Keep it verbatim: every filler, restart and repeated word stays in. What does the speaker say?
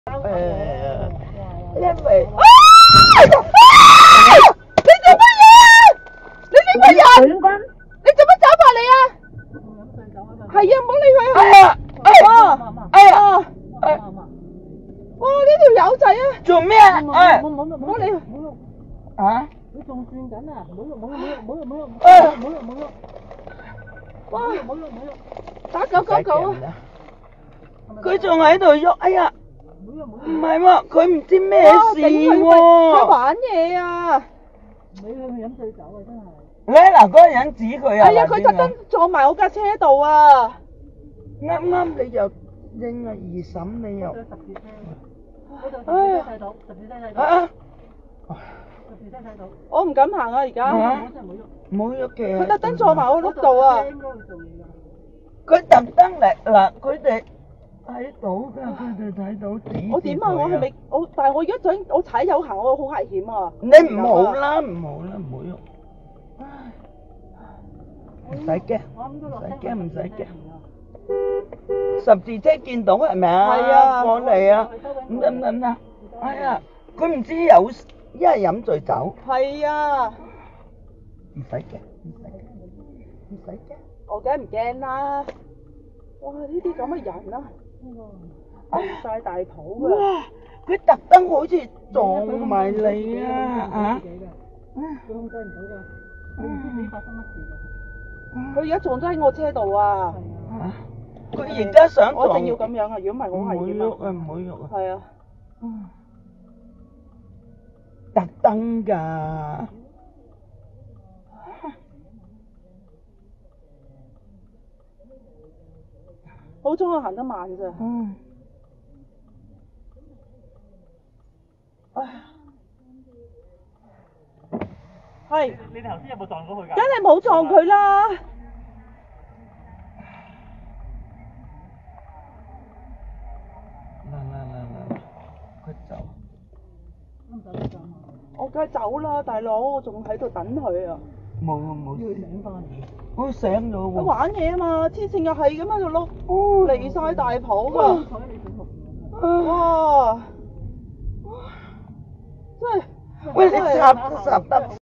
誒，因為你做乜嘢？你做乜人？你做乜走埋嚟啊？係啊，唔好理佢啊！哎呀，哎呀，哎呀，哎，哇！呢條友仔啊！做咩啊？哎，唔好理佢。啊？你仲轉緊啊？唔好喐，唔好喐，唔好喐，唔好喐，唔好喐，唔好喐，唔好喐。哇！唔好喐，唔好喐。打九九九啊！佢仲喺度喐，哎呀！唔係喎，佢唔知咩事喎。佢玩嘢啊！你去飲醉酒啊！真係。咧嗱，嗰個人指佢啊！係啊，佢特登撞埋我架車度啊！啱啱你又應啊二審，你又。十字車。嗰度十字車睇到，十字車睇到。啊！十字車睇到。我唔敢行啊！而家。嚇！唔好喐嘅。佢特登撞埋我碌度啊！佢特登嚟嗱，佢哋。睇到㗎，佢哋睇到指我點啊？我係咪我？但係我而家想我踩油行，我好危險啊！你唔好啦，唔好啦，唔好喐。唉，唔使驚，唔使驚，唔使驚。十字車見到係咪啊？係啊，過嚟啊！唔得唔得唔得！哎呀，佢唔知有一係飲醉酒。係啊。唔使驚，唔使驚，唔使驚。我梗係唔驚啦！哇！呢啲咁嘅人啊！離晒大譜㗎！哇！佢特登好似撞埋你啊！嚇！佢控制唔到㗎，佢唔知自己發生乜事㗎。佢而家撞咗喺我車度啊！嚇！佢而家想撞，我一定要咁樣啊！如果唔係我危險啊！唔好喐啊！唔好喐啊！係啊！特登㗎！好彩我行得慢咋。嗯。唉。係。你哋頭先有冇撞到佢㗎？梗係冇撞佢啦。嗱嗱嗱嗱嗱，佢走。我梗係走啦，大佬，我仲喺度等佢啊。冇啊冇。要醒翻。我醒咗喎。玩嘢啊嘛，黐線又係咁喺度碌，離晒大譜㗎。哇！真係，喂，你插插得〜